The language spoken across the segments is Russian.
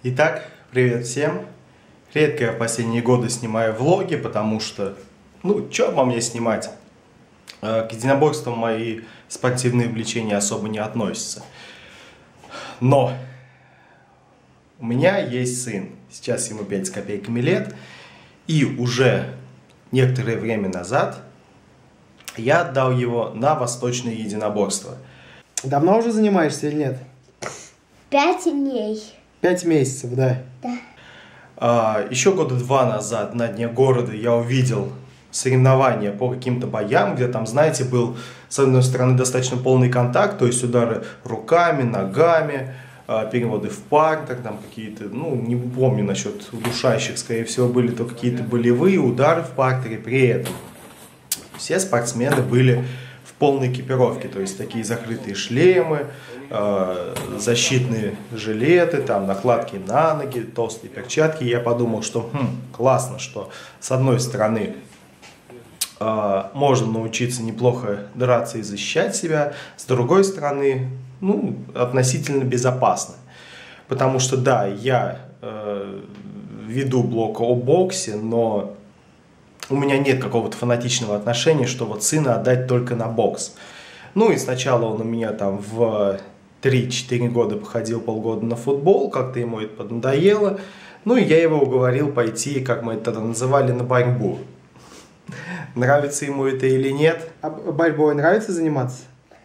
Итак, привет всем! Редко я в последние годы снимаю влоги, потому что, что обо мне снимать? К единоборствам мои спортивные увлечения особо не относятся. Но у меня есть сын, сейчас ему 5 с копейками лет, и уже некоторое время назад я отдал его на восточное единоборство. Давно уже занимаешься или нет? 5 дней. 5 месяцев, да. Да. Еще года 2 назад на Дне города я увидел соревнования по каким-то боям, где там, знаете, был с одной стороны достаточно полный контакт, то есть удары руками, ногами, переводы в партер, там какие-то, не помню насчет удушающих, скорее всего, были то какие-то болевые удары в партере. При этом все спортсмены были в полной экипировке, то есть такие закрытые шлемы, защитные жилеты, там накладки на ноги, толстые перчатки. И я подумал, что классно, что с одной стороны можно научиться неплохо драться и защищать себя, с другой стороны, относительно безопасно. Потому что, да, я веду блог о боксе, но у меня нет какого-то фанатичного отношения, что вот сына отдать только на бокс. И сначала он у меня там в 3-4 года походил полгода на футбол, как-то ему это поднадоело. И я его уговорил пойти, как мы это тогда называли, на борьбу. Нравится ему это или нет? А борьбой нравится заниматься?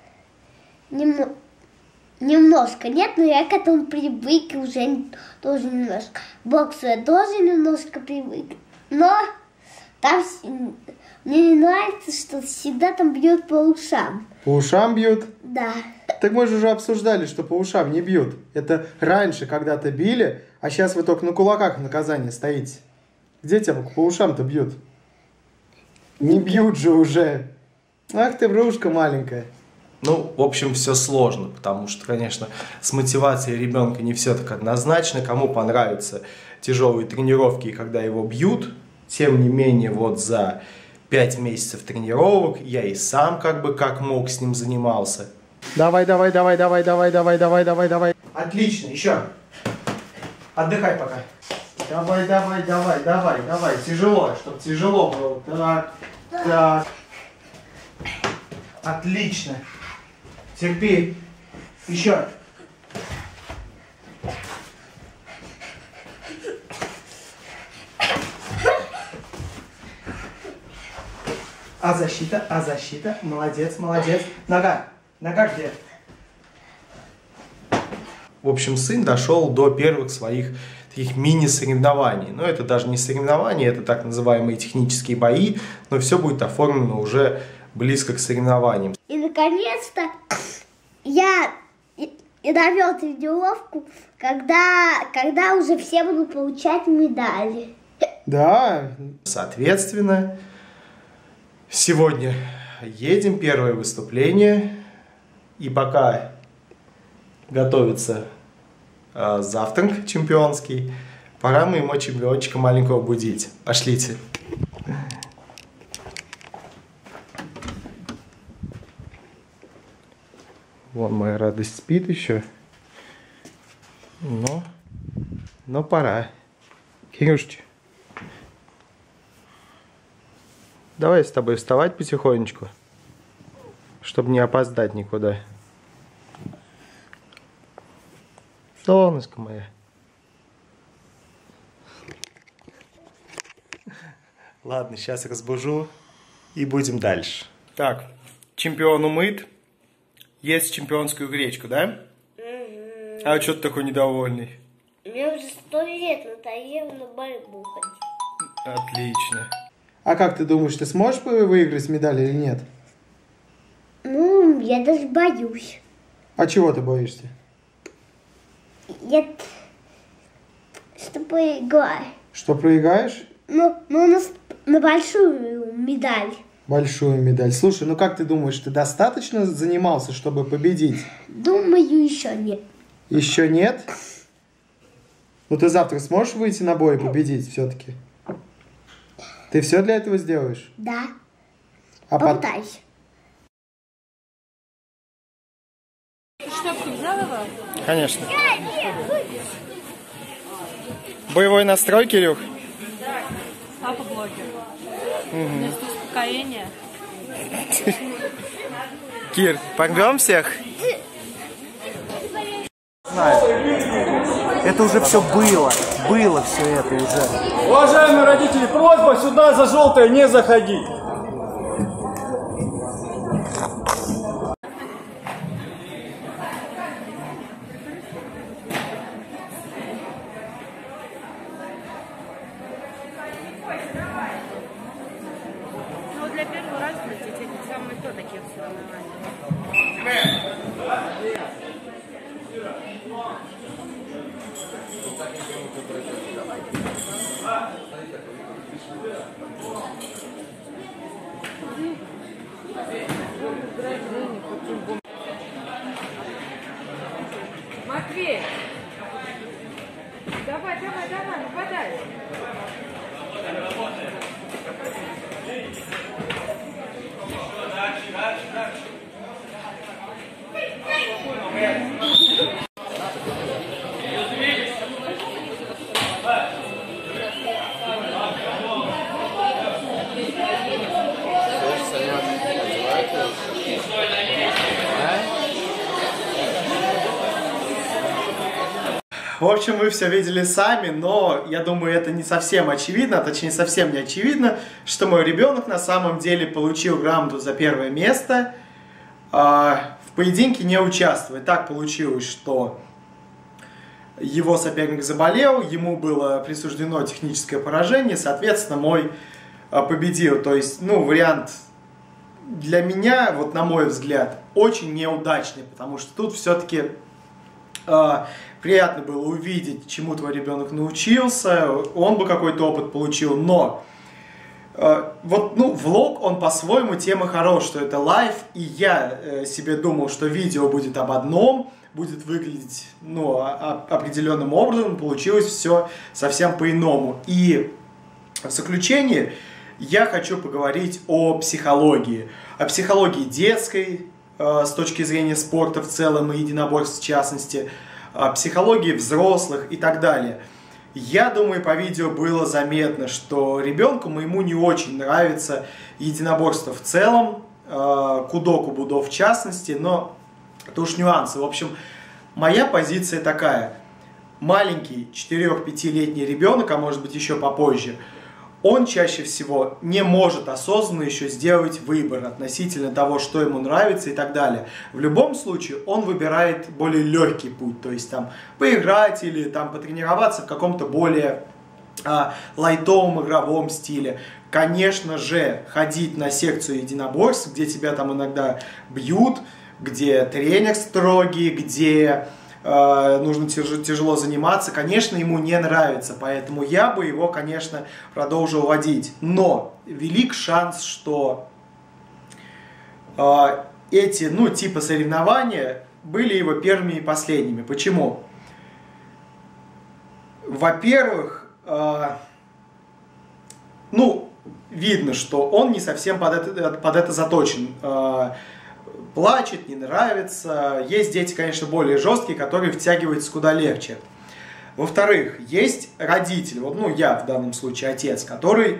Немножко нет, но я к этому привык и уже тоже немножко. К боксу я тоже немножко привык. Но там мне не нравится, что всегда там бьют по ушам. По ушам бьют? Да. Так мы же уже обсуждали, что по ушам не бьют. Это раньше когда-то били, а сейчас вы только на кулаках наказания стоите. Где тебя по ушам-то бьют? Не бьют же уже. Ах ты, врушка маленькая. В общем, все сложно, потому что, конечно, с мотивацией ребенка не все так однозначно. Кому понравятся тяжелые тренировки, когда его бьют. Тем не менее, вот за 5 месяцев тренировок я и сам как мог с ним занимался. Давай. Отлично, еще. Отдыхай пока. Давай. Тяжело, чтобы тяжело было. Так. Отлично. Терпи. Еще. А защита. Молодец. Нога где? В общем, сын дошел до первых своих таких мини-соревнований. Но это даже не соревнования, это так называемые технические бои, но все будет оформлено уже близко к соревнованиям. И наконец-то я довел тренировку, когда уже все будут получать медали. Да. Соответственно, сегодня едем, первое выступление, и пока готовится завтрак чемпионский, пора моего чемпиончика маленького будить. Пошлите. Вон моя радость спит еще. Но пора. Кирюшечка, давай с тобой вставать потихонечку, чтобы не опоздать никуда. Солнышко мое. Ладно, сейчас разбужу и будем дальше. Так, чемпион умыт. Есть чемпионскую гречку, да? А что ты такой недовольный? Мне уже 100 лет надоело на борьбу ходить. Отлично. А как ты думаешь, ты сможешь выиграть медаль или нет? Я даже боюсь. А чего ты боишься? Что проиграю. Что проиграешь? На большую медаль. Большую медаль. Слушай, как ты думаешь, ты достаточно занимался, чтобы победить? Думаю, еще нет. Еще нет? Ты завтра сможешь выйти на бой и победить все-таки? Ты все для этого сделаешь? Да. Попытаюсь. Конечно. Боевой настрой, Кирюх? Да, папа блогер. Вместо успокоения. Кир, порвем всех? Это уже все было. Было все это уже. Уважаемые родители, просьба сюда за желтое не заходить. Ну, для первого раза это самое то такие соревнования. Матвей! Давай, нападай! В общем, вы все видели сами, но я думаю, это не совсем очевидно, точнее, совсем не очевидно, что мой ребенок на самом деле получил грамоту за первое место, в поединке не участвует. Так получилось, что его соперник заболел, ему было присуждено техническое поражение, соответственно, мой победил. То есть, ну, вариант для меня, вот на мой взгляд, очень неудачный, потому что тут все-таки приятно было увидеть, чему твой ребенок научился, он бы какой-то опыт получил, но вот, ну, влог, он по-своему тема хорош, что это лайв, и я себе думал, что видео будет об одном, будет выглядеть, ну, определенным образом, получилось все совсем по-иному. И в заключение я хочу поговорить о психологии детской, с точки зрения спорта в целом и единоборств в частности, психологии взрослых и так далее. Я думаю, по видео было заметно, что ребенку моему не очень нравится единоборство в целом, кудо-будо в частности, но это уж нюансы. В общем, моя позиция такая. Маленький 4-5-летний ребенок, а может быть еще попозже, он чаще всего не может осознанно еще сделать выбор относительно того, что ему нравится и так далее. В любом случае он выбирает более легкий путь, то есть там поиграть или там потренироваться в каком-то более лайтовом игровом стиле. Конечно же, ходить на секцию единоборств, где тебя там иногда бьют, где тренер строгий, где нужно тяжело заниматься, конечно, ему не нравится, поэтому я бы его, конечно, продолжил водить. Но велик шанс, что эти, ну, типа соревнования были его первыми и последними. Почему? Во-первых, ну, видно, что он не совсем под это заточен. Плачет, не нравится. Есть дети, конечно, более жесткие, которые втягиваются куда легче. Во-вторых, есть родитель, вот, ну, я в данном случае отец, который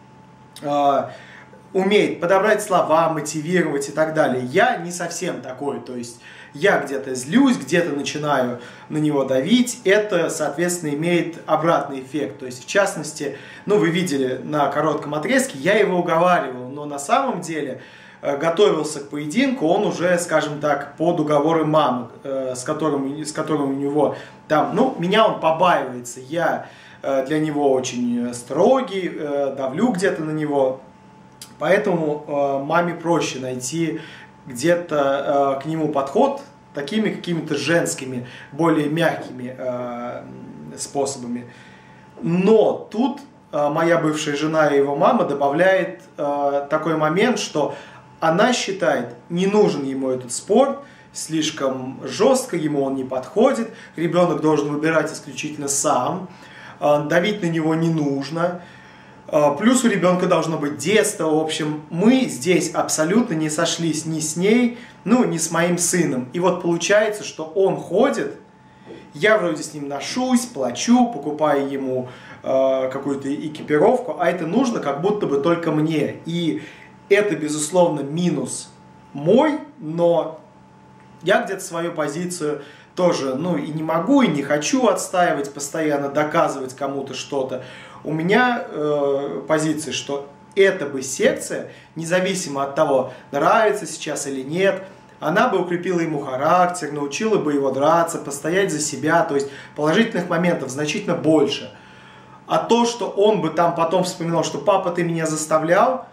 умеет подобрать слова, мотивировать и так далее. Я не совсем такой, то есть я где-то злюсь, где-то начинаю на него давить, это, соответственно, имеет обратный эффект. То есть, в частности, ну, вы видели на коротком отрезке, я его уговаривал, но на самом деле готовился к поединку, он уже, скажем так, под уговоры мамы, с которым у него там, ну, меня он побаивается, я для него очень строгий, давлю где-то на него, поэтому маме проще найти где-то к нему подход такими какими-то женскими, более мягкими способами. Но тут моя бывшая жена и его мама добавляет такой момент, что она считает, не нужен ему этот спорт, слишком жестко, ему он не подходит, ребенок должен выбирать исключительно сам, давить на него не нужно, плюс у ребенка должно быть детство. В общем, мы здесь абсолютно не сошлись ни с ней, ну, ни с моим сыном. И вот получается, что он ходит, Я вроде с ним ношусь, плачу, покупаю ему какую-то экипировку, а это нужно как будто бы только мне. И это, безусловно, минус мой, но я где-то свою позицию тоже, ну, и не могу, и не хочу отстаивать, постоянно доказывать кому-то что-то. У меня позиция, что эта бы секция, независимо от того, нравится сейчас или нет, она бы укрепила ему характер, научила бы его драться, постоять за себя, то есть положительных моментов значительно больше. А то, что он бы там потом вспоминал, что папа, ты меня заставлял,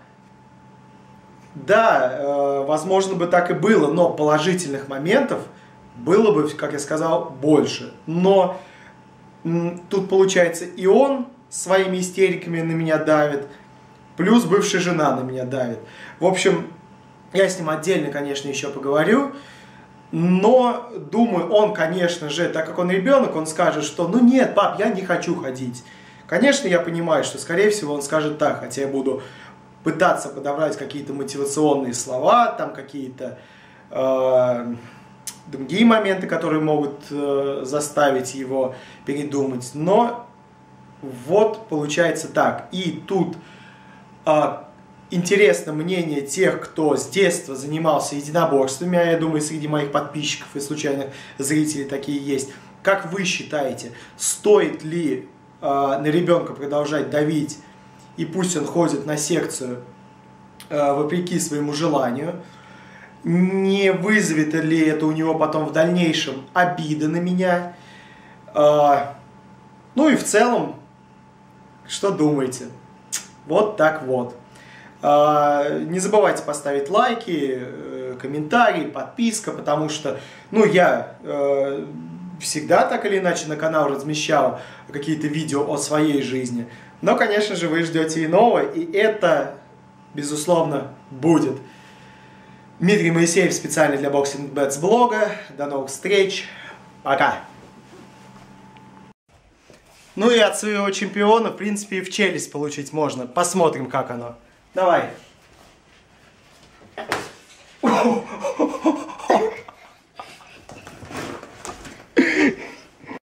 да, возможно бы так и было, но положительных моментов было бы, как я сказал, больше. Но тут получается и он своими истериками на меня давит, плюс бывшая жена на меня давит. В общем, я с ним отдельно, конечно, еще поговорю, но думаю, он, конечно же, так как он ребенок, он скажет, что ну нет, пап, я не хочу ходить. Конечно, я понимаю, что, скорее всего, он скажет так, хотя я буду пытаться подобрать какие-то мотивационные слова, там какие-то другие моменты, которые могут заставить его передумать. Но вот получается так. И тут интересно мнение тех, кто с детства занимался единоборствами, а я думаю, среди моих подписчиков и случайных зрителей такие есть. Как вы считаете, стоит ли на ребенка продолжать давить, и пусть он ходит на секцию вопреки своему желанию? Не вызовет ли это у него потом в дальнейшем обиды на меня? Ну и в целом, что думаете? Вот так вот. Не забывайте поставить лайки, комментарии, подписка, потому что, ну, я всегда так или иначе на канал размещал какие-то видео о своей жизни. Но, конечно же, вы ждете иного, и это, безусловно, будет. Дмитрий Моисеев специально для Boxing Bets блога. До новых встреч. Пока. Ну и от своего чемпиона, в принципе, и в челюсть получить можно. Посмотрим, как оно. Давай.